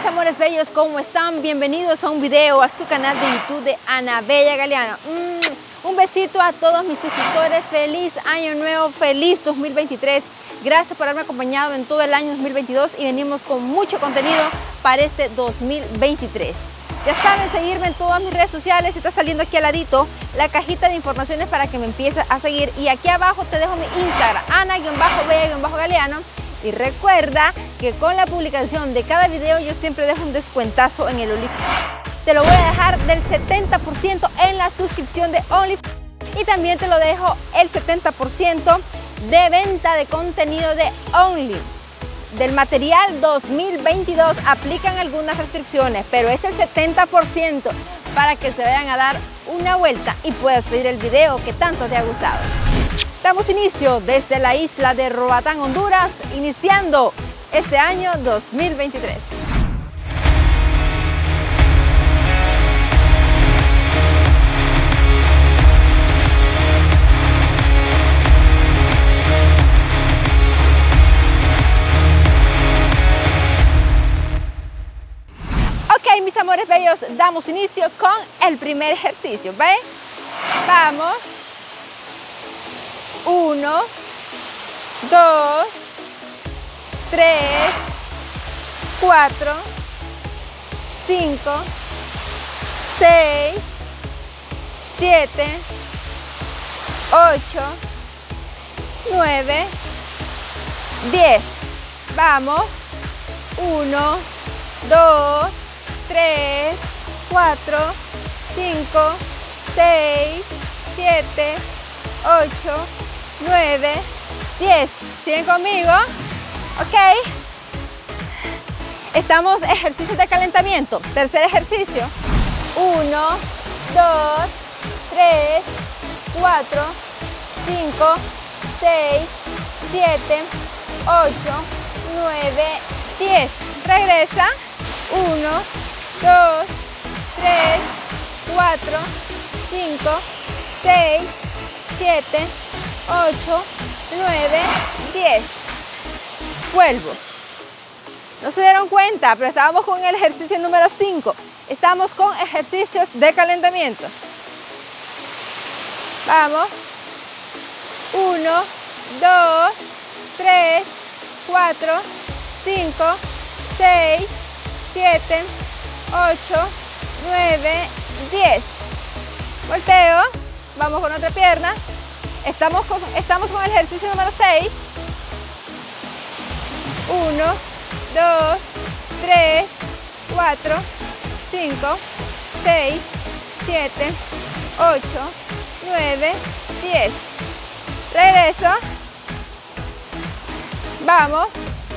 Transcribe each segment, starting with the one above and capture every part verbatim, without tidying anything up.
amores bellos, ¿cómo están? Bienvenidos a un video a su canal de YouTube de Anabella Galeano. Mm, un besito a todos mis suscriptores, feliz año nuevo, feliz dos mil veintitrés. Gracias por haberme acompañado en todo el año dos mil veintidós y venimos con mucho contenido para este dos mil veintitrés. Ya saben, seguirme en todas mis redes sociales, está saliendo aquí al ladito la cajita de informaciones para que me empieces a seguir. Y aquí abajo te dejo mi Instagram, ana-bella-galeano. Y recuerda que con la publicación de cada video yo siempre dejo un descuentazo en el OnlyFans. Te lo voy a dejar del setenta por ciento en la suscripción de OnlyFans. Y también te lo dejo el setenta por ciento de venta de contenido de Only. Del material dos mil veintidós aplican algunas restricciones, pero es el setenta por ciento para que se vayan a dar una vuelta y puedas pedir el video que tanto te ha gustado. Damos inicio desde la isla de Roatán, Honduras, iniciando este año dos mil veintitrés. Ok, mis amores bellos, damos inicio con el primer ejercicio, ¿ve? Vamos. Uno, dos, tres, cuatro, cinco, seis, siete, ocho, nueve, diez. Vamos. Uno, dos, tres, cuatro, cinco, seis, siete, ocho, nueve, diez. ¿Siguen conmigo? Ok. Estamos en ejercicios de calentamiento. Tercer ejercicio. uno, dos, tres, cuatro, cinco, seis, siete, ocho, nueve, diez. Regresa. uno, dos, tres, cuatro, cinco, seis, siete, ocho, nueve, diez. Vuelvo. No se dieron cuenta, pero estábamos con el ejercicio número cinco. Estamos con ejercicios de calentamiento. Vamos. uno, dos, tres, cuatro, cinco, seis, siete, ocho, nueve, diez. Volteo. Vamos con otra pierna. Estamos con, estamos con el ejercicio número seis. uno, dos, tres, cuatro, cinco, seis, siete, ocho, nueve, diez. Regreso. Vamos.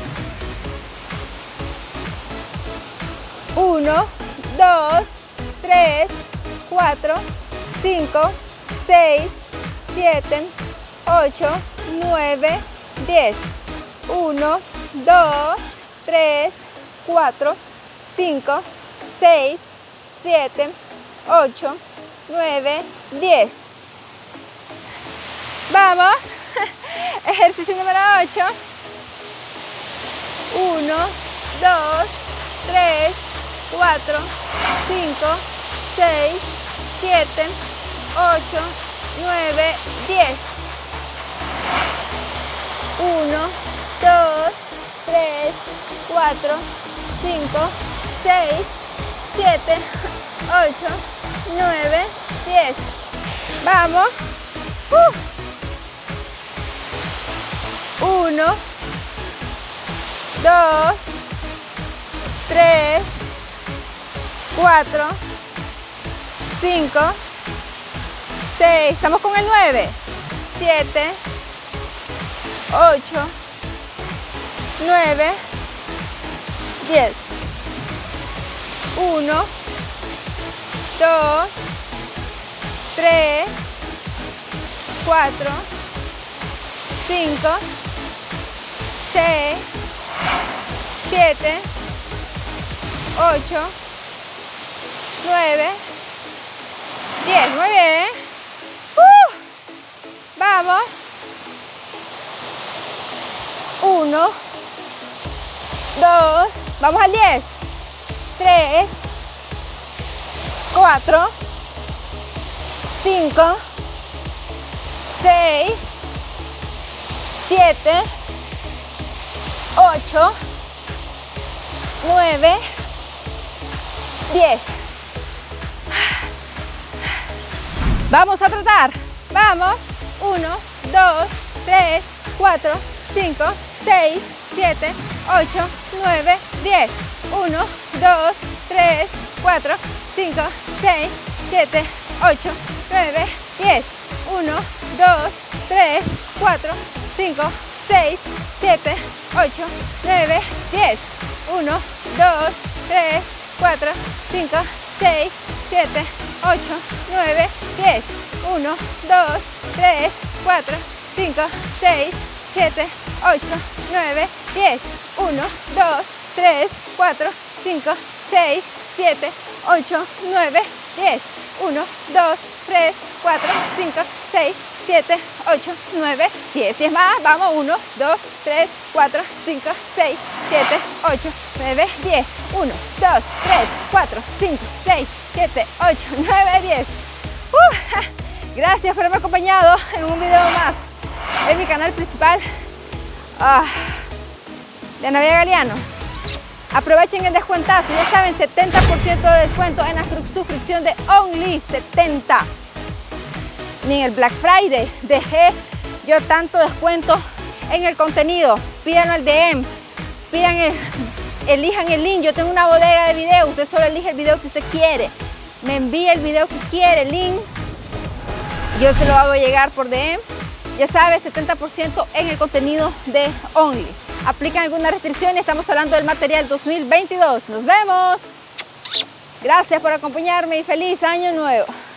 uno, dos, tres, cuatro, cinco, seis, siete, ocho, nueve, diez. uno, dos, tres, cuatro, cinco, seis, siete, ocho, nueve, diez. Vamos. Ejercicio número ocho. uno, dos, tres, cuatro, cinco, seis, siete, ocho, nueve, diez. uno, dos, tres, cuatro, cinco, seis, siete, ocho, nueve, diez. Vamos. Uh. uno, dos, tres, cuatro, cinco, seis, estamos con el nueve, siete, ocho, nueve, diez. uno, dos, tres, cuatro, cinco, seis, siete, ocho, nueve, diez. Muy bien. Uh, vamos. uno, dos, vamos al diez. tres, cuatro, cinco, seis, siete, ocho, nueve, diez. Vamos a tratar. Vamos. uno, dos, tres, cuatro, cinco, seis, siete, ocho, nueve, diez. uno, dos, tres, cuatro, cinco, seis, siete, ocho, nueve, diez. uno, dos, tres, cuatro, cinco, seis, siete, ocho, nueve, diez. uno, dos, tres, cuatro, cinco, seis, siete, ocho, nueve, diez. uno, dos, tres, cuatro, cinco, seis, siete, ocho, nueve, diez. uno, dos, tres, cuatro, cinco, seis, siete, ocho, nueve, diez. uno, dos, tres, cuatro, cinco, seis, siete, ocho, nueve, diez. diez más, vamos, uno, dos, tres, cuatro, cinco, seis, siete, ocho, nueve, diez. uno, dos, tres, cuatro, cinco, seis, siete, ocho, nueve, diez. Uh, gracias por haberme acompañado en un video más en mi canal principal uh, de Ana Bella Galeano. Aprovechen el descuentazo, ya saben, setenta por ciento de descuento en la suscripción de Only, setenta. Ni en el Black Friday dejé yo tanto descuento en el contenido. Pídanlo al D M, pidan el, elijan el link. Yo tengo una bodega de videos, usted solo elige el video que usted quiere. Me envía el video que quiere, el link, yo se lo hago llegar por D M. Ya sabes, setenta por ciento en el contenido de Only. Aplican algunas restricciones, estamos hablando del material dos mil veintidós. Nos vemos. Gracias por acompañarme y feliz año nuevo.